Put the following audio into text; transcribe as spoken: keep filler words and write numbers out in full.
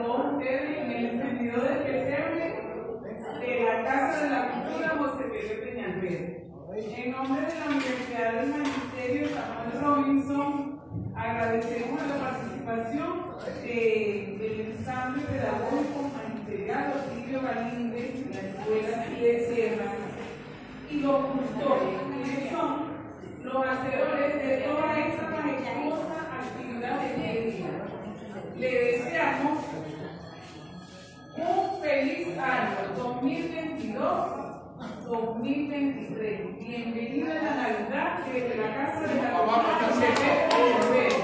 todos ustedes en el encendidor del pesebre de la Casa de la Cultura José Pérez Peñalver. En nombre de la Universidad del Magisterio Samuel Robinson, agradecemos la participación de, del ensamble pedagógico magisterial Otilio Galíndez de la Escuela de Sierra y los custodios, que son los hacedores de toda esta majestuosa actividad de día. Le deseamos un feliz año dos mil veintidós dos mil veintitrés. Bienvenida a la Navidad desde la Casa de la Cultura.